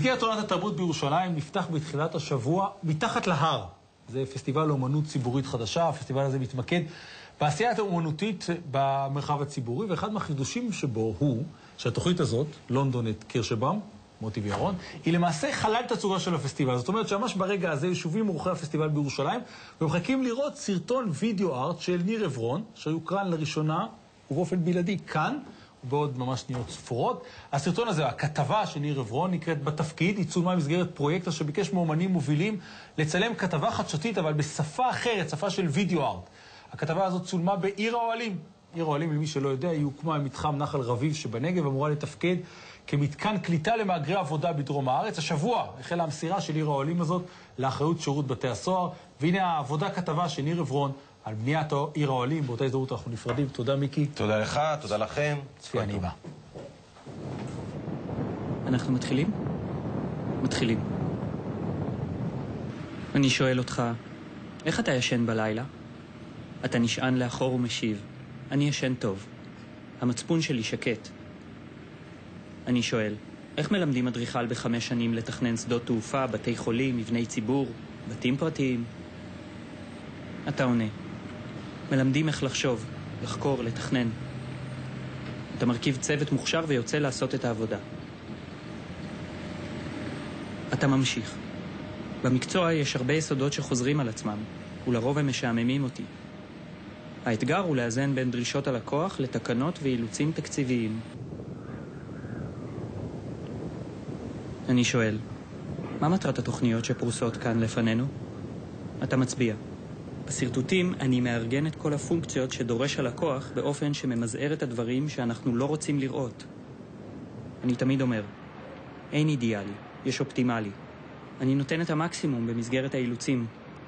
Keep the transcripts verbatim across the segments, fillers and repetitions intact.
מסגרת עונת התרבות בירושלים נפתח בתחילת השבוע מתחת להר. זה פסטיבל אומנות ציבורית חדשה, הפסטיבל הזה מתמקד בעשיית האומנותית במרחב הציבורי, ואחד מהחידושים שבו הוא שהתוכנית הזאת, לונדון את קירשבאום, מוטי וירון, היא למעשה חלל תצוגה של הפסטיבל. זאת אומרת שממש ברגע הזה ישובים אורחי הפסטיבל בירושלים ומחכים לראות סרטון וידאו ארט של ניר עברון, שיוקרן לראשונה ובאופן בלעדי כאן, ובעוד ממש שניות ספורות. הסרטון הזה, הכתבה של ניר עברון, נקראת בתפקיד, היא צולמה במסגרת פרויקט שביקש מאומנים מובילים לצלם כתבה חדשותית, אבל בשפה אחרת, שפה של וידאו ארט. הכתבה הזאת צולמה בעיר האוהלים. עיר האוהלים, למי שלא יודע, היא הוקמה במתחם נחל רביב שבנגב, אמורה לתפקד כמתקן קליטה למהגרי עבודה בדרום הארץ. השבוע החלה המסירה של עיר האוהלים הזאת לאחריות שירות בתי הסוהר, והנה העבודה כתבה של ניר עברון על בניית עיר האוהלים. באותה הזדמנות אנחנו נפרדים. תודה מיקי. תודה לך, תודה לכם. צפייה נעימה. אנחנו מתחילים? מתחילים. אני שואל אותך, איך אתה ישן בלילה? אתה נשען לאחור ומשיב, אני ישן טוב. המצפון שלי שקט. אני שואל, איך מלמדים אדריכל בחמש שנים לתכנן שדות תעופה, בתי חולים, מבני ציבור, בתים פרטיים? אתה עונה, מלמדים איך לחשוב, לחקור, לתכנן. אתה מרכיב צוות מוכשר ויוצא לעשות את העבודה. אתה ממשיך. במקצוע יש הרבה יסודות שחוזרים על עצמם, ולרוב הם משעממים אותי. האתגר הוא לאזן בין דרישות הלקוח לתקנות ואילוצים תקציביים. אני שואל, מה מטרת התוכניות שפרוסות כאן לפנינו? אתה מצביע. בסרטוטים אני מארגן את כל הפונקציות שדורש הלקוח באופן שממזער את הדברים שאנחנו לא רוצים לראות. אני תמיד אומר, אין אידיאלי, יש אופטימלי. אני נותן את המקסימום במסגרת האילוצים.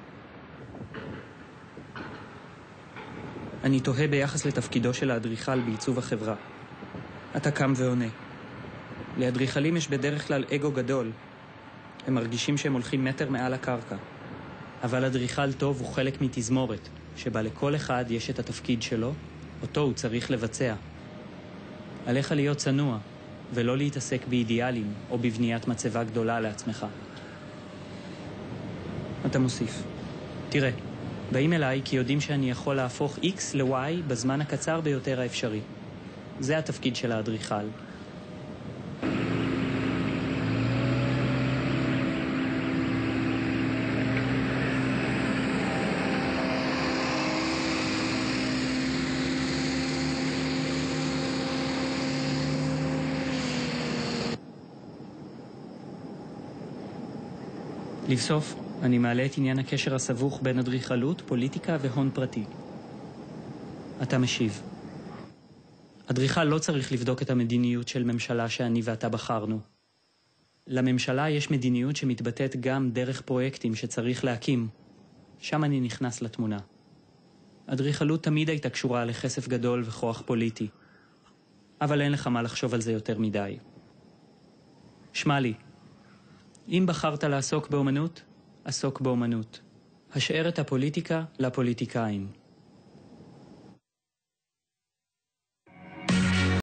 אני תוהה ביחס לתפקידו של האדריכל בעיצוב החברה. אתה קם ועונה. לאדריכלים יש בדרך כלל אגו גדול. הם מרגישים שהם הולכים מטר מעל הקרקע. אבל אדריכל טוב הוא חלק מתזמורת, שבה לכל אחד יש את התפקיד שלו, אותו הוא צריך לבצע. עליך להיות צנוע, ולא להתעסק באידיאלים או בבניית מצבה גדולה לעצמך. אתה מוסיף. תראה, באים אליי כי יודעים שאני יכול להפוך X ל-Y בזמן הקצר ביותר האפשרי. זה התפקיד של האדריכל. לבסוף, אני מעלה את עניין הקשר הסבוך בין אדריכלות, פוליטיקה והון פרטי. אתה משיב. אדריכל לא צריך לבדוק את המדיניות של ממשלה שאני ואתה בחרנו. לממשלה יש מדיניות שמתבטאת גם דרך פרויקטים שצריך להקים. שם אני נכנס לתמונה. אדריכלות תמיד הייתה קשורה לכסף גדול וכוח פוליטי. אבל אין לך מה לחשוב על זה יותר מדי. שמע לי, אם בחרת לעסוק באומנות, עסוק באומנות. השאר את הפוליטיקה לפוליטיקאים.